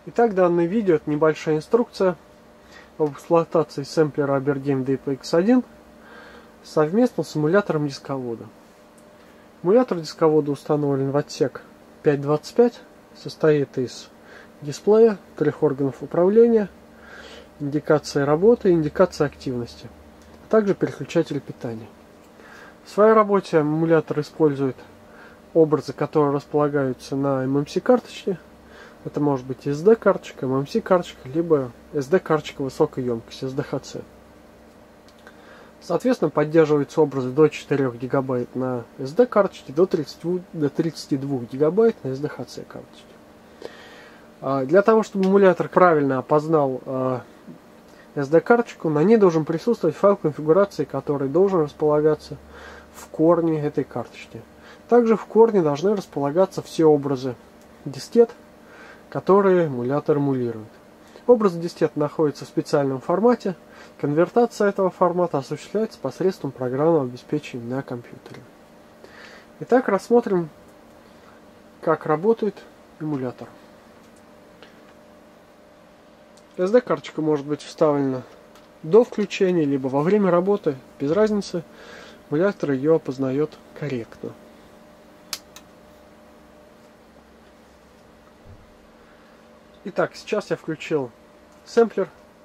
Итак, данное видео — это небольшая инструкция об эксплуатации сэмплера Abergame DPX1 совместно с эмулятором дисковода. Эмулятор дисковода установлен в отсек 5.25, состоит из дисплея, 3 органов управления, индикации работы и индикации активности, а также переключатель питания. В своей работе эмулятор использует образы, которые располагаются на MMC карточке. Это может быть SD карточка, MMC карточка, либо SD карточка высокой емкости, SDHC. Соответственно, поддерживаются образы до 4 гигабайт на SD карточке, до 32 гигабайт на SDHC карточке. Для того, чтобы эмулятор правильно опознал SD карточку, на ней должен присутствовать файл конфигурации, который должен располагаться в корне этой карточки. Также в корне должны располагаться все образы дискет, которые эмулятор эмулирует. Образы дискет находятся в специальном формате. Конвертация этого формата осуществляется посредством программного обеспечения на компьютере. Итак, рассмотрим, как работает эмулятор. SD-карточка может быть вставлена до включения, либо во время работы, без разницы. Эмулятор ее опознает корректно. Итак, сейчас я включил сэмплер.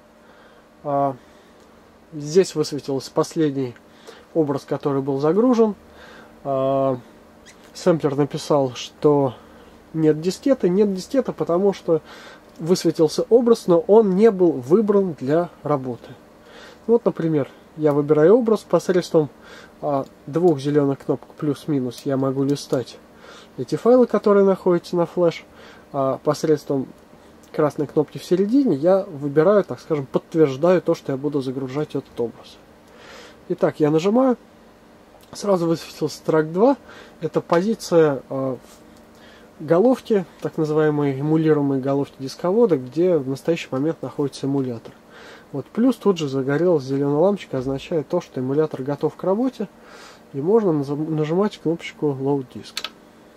Здесь высветился последний образ, который был загружен. Сэмплер написал, что нет дискеты, потому что высветился образ, но он не был выбран для работы. Вот, например, я выбираю образ посредством двух зеленых кнопок плюс-минус. Я могу листать эти файлы, которые находятся на флеш. Посредством красной кнопки в середине я выбираю, так скажем, подтверждаю то, что я буду загружать этот образ. Итак, я нажимаю, сразу высветился трек 2. Это позиция головки, так называемой эмулируемой головки дисковода, где в настоящий момент находится эмулятор. Вот плюс тут же загорелась зеленая лампочка, означает то, что эмулятор готов к работе, и можно нажимать кнопочку Load Disk.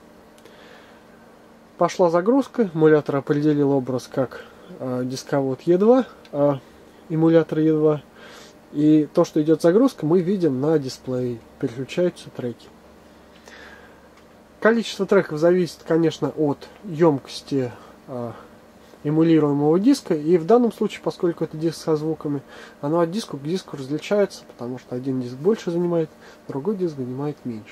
Пошла загрузка, эмулятор определил образ как дисковод E2, эмулятор E2. И то, что идет загрузка, мы видим на дисплее. Переключаются треки. Количество треков зависит, конечно, от емкости эмулируемого диска. И в данном случае, поскольку это диск со звуками, оно от диска к диску различается, потому что один диск больше занимает, другой диск занимает меньше.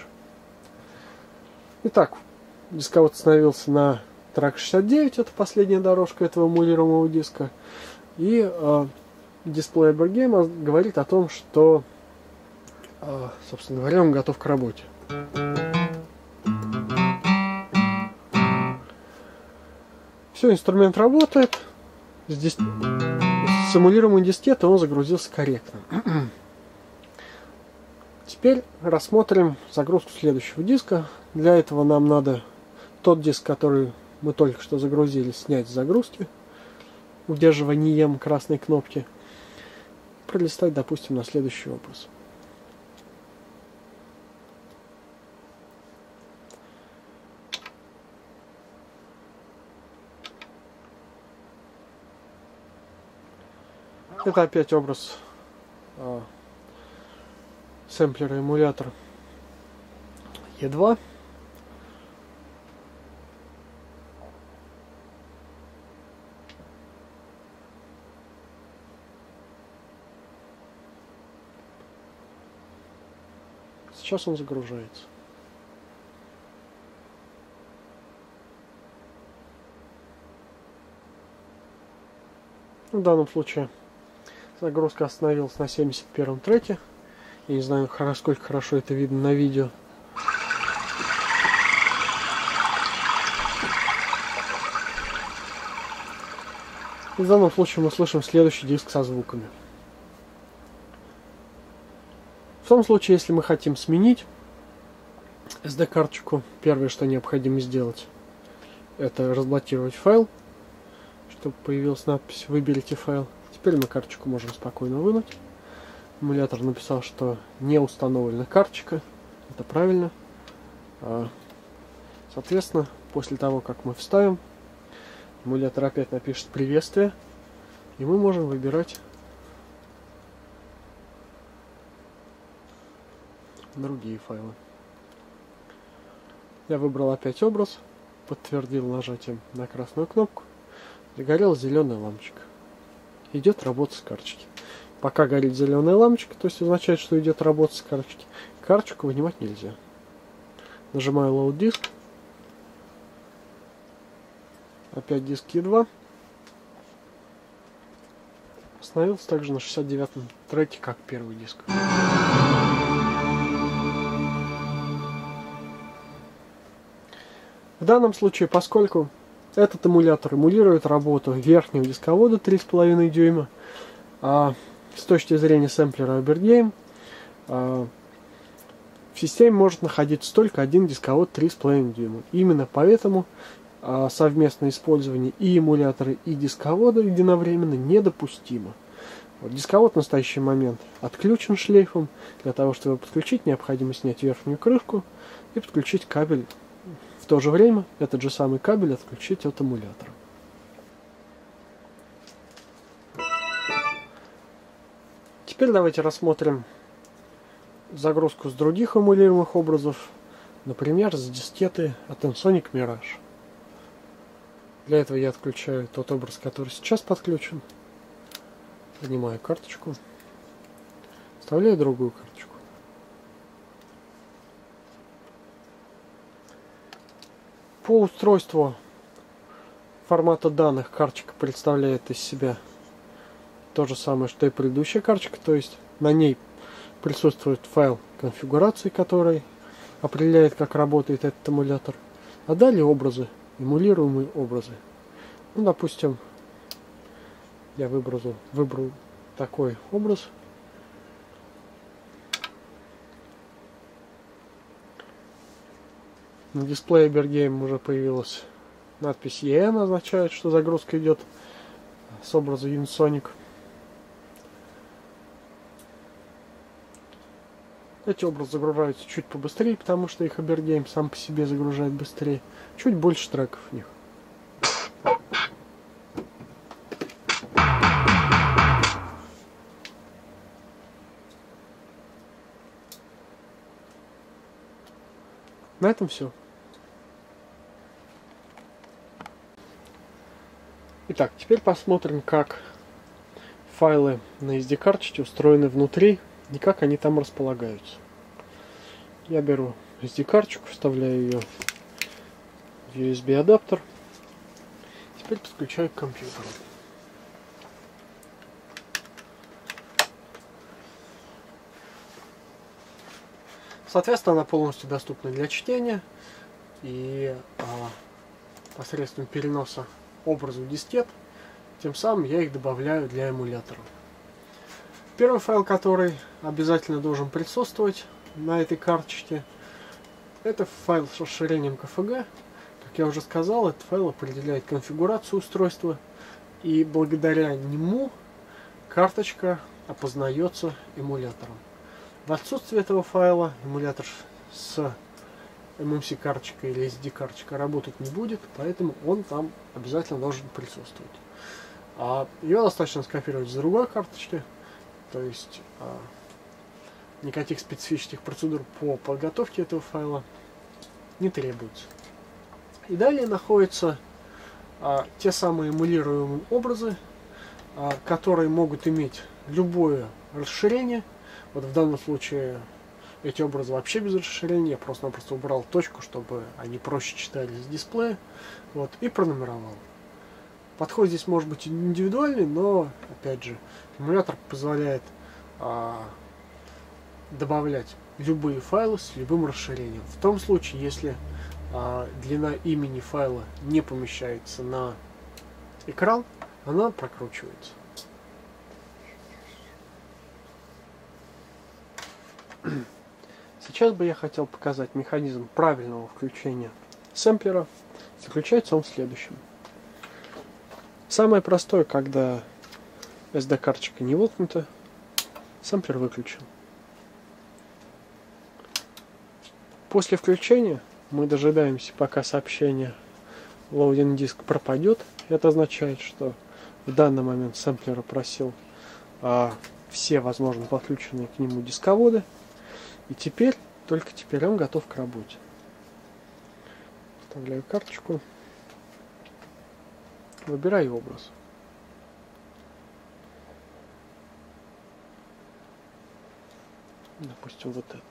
Итак, дисковод остановился на трек 69, это последняя дорожка этого эмулируемого диска. И дисплей Abergame говорит о том, что, собственно говоря, он готов к работе. Все, инструмент работает. Здесь с эмулируемой дискеты он загрузился корректно. Теперь рассмотрим загрузку следующего диска. Для этого нам надо тот диск, который мы только что загрузили, снять с загрузки, удерживанием красной кнопки, пролистать, допустим, на следующий образ. Это опять образ сэмплера эмулятора E2. Сейчас он загружается. В данном случае загрузка остановилась на 71-м треке. Я не знаю, сколько хорошо это видно на видео. В данном случае мы слышим следующий диск со звуками. В том случае, если мы хотим сменить SD-карточку, первое, что необходимо сделать, это разблокировать файл, чтобы появилась надпись «Выберите файл». Теперь мы карточку можем спокойно вынуть. Эмулятор написал, что не установлена карточка. Это правильно. Соответственно, после того, как мы вставим, Эмулятор опять напишет приветствие, и мы можем выбирать другие файлы. Я выбрал опять образ, подтвердил нажатием на красную кнопку, загорелась зеленая лампочка. Идет работа с карточки. Пока горит зеленая лампочка, то есть означает, что идет работа с карточки, карточку вынимать нельзя. Нажимаю Load Disk. Опять диск E2. Остановился также на 69-м треке, как первый диск. В данном случае, поскольку этот эмулятор эмулирует работу верхнего дисковода 3,5 дюйма, с точки зрения сэмплера Abergame, в системе может находиться только один дисковод 3,5 дюйма. Именно поэтому совместное использование и эмулятора, и дисковода единовременно недопустимо. Вот, дисковод в настоящий момент отключен шлейфом. Для того, чтобы его подключить, необходимо снять верхнюю крышку и подключить кабель. В то же время этот же самый кабель отключить от эмулятора. Теперь давайте рассмотрим загрузку с других эмулируемых образов, например, с дискеты от Ensoniq Mirage. Для этого я отключаю тот образ, который сейчас подключен, вынимаю карточку, вставляю другую карточку. По устройству формата данных карточка представляет из себя то же самое, что и предыдущая карточка, то есть на ней присутствует файл конфигурации, который определяет, как работает этот эмулятор, а далее образы, эмулируемые образы. Ну, допустим, я выбрал такой образ. На дисплее Abergame уже появилась надпись EN, означает, что загрузка идет с образа Ensoniq. Эти образы загружаются чуть побыстрее, потому что их Abergame сам по себе загружает быстрее. Чуть больше треков в них. На этом все. Итак, теперь посмотрим, как файлы на SD-карточке устроены внутри и как они там располагаются. Я беру SD-карточку, вставляю ее в USB-адаптер. Теперь подключаю к компьютеру. Соответственно, она полностью доступна для чтения и посредством переноса образов в дискет, тем самым я их добавляю для эмулятора. Первый файл, который обязательно должен присутствовать на этой карточке, это файл с расширением KFG. Как я уже сказал, этот файл определяет конфигурацию устройства, и благодаря нему карточка опознается эмулятором. В отсутствие этого файла эмулятор с MMC карточкой или SD карточкой работать не будет, поэтому он там обязательно должен присутствовать. Ее достаточно скопировать с другой карточки, то есть никаких специфических процедур по подготовке этого файла не требуется. И далее находятся те самые эмулируемые образы, которые могут иметь любое расширение. Вот в данном случае эти образы вообще без расширения, я просто-напросто убрал точку, чтобы они проще читались с дисплея, вот, и пронумеровал. Подход здесь может быть индивидуальный, но, опять же, эмулятор позволяет добавлять любые файлы с любым расширением. В том случае, если длина имени файла не помещается на экран, она прокручивается. Сейчас бы я хотел показать механизм правильного включения сэмплера. Заключается он в следующем. Самое простое, когда SD-карточка не воткнута, сэмплер выключен. После включения мы дожидаемся, пока сообщение Loading Disk пропадет, Это означает, что в данный момент сэмплер просил все возможно подключенные к нему дисководы. И теперь, только теперь он готов к работе. Вставляю карточку. Выбираю образ. Допустим, вот этот.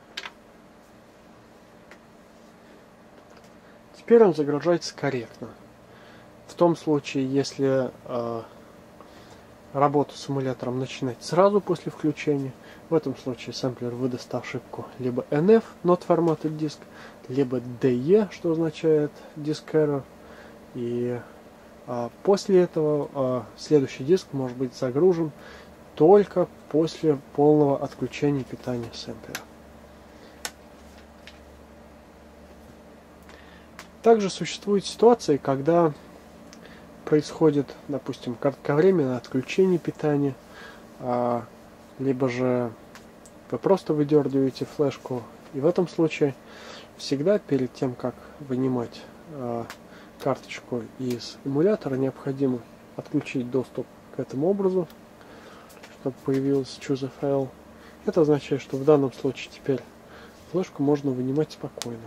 Теперь он загружается корректно. В том случае, если работу с эмулятором начинать сразу после включения, в этом случае сэмплер выдаст ошибку либо NF, not formatted disk, либо DE, что означает disk error. И после этого следующий диск может быть загружен только после полного отключения питания сэмплера. Также существуют ситуации, когда происходит, допустим, кратковременное отключение питания, либо же вы просто выдергиваете флешку. И в этом случае всегда перед тем, как вынимать карточку из эмулятора, необходимо отключить доступ к этому образу, чтобы появился Choose a File. Это означает, что в данном случае теперь флешку можно вынимать спокойно.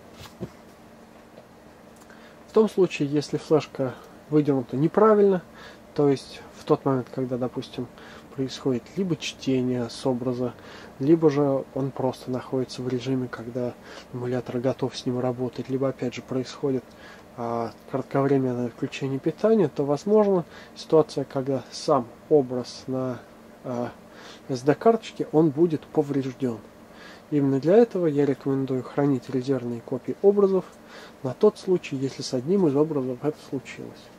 В том случае, если флешка выдернута неправильно, то есть в тот момент, когда, допустим, происходит либо чтение с образа, либо же он просто находится в режиме, когда эмулятор готов с ним работать, либо опять же происходит кратковременное отключение питания, то возможно ситуация, когда сам образ на SD-карточке он будет поврежден. Именно для этого я рекомендую хранить резервные копии образов на тот случай, если с одним из образов это случилось.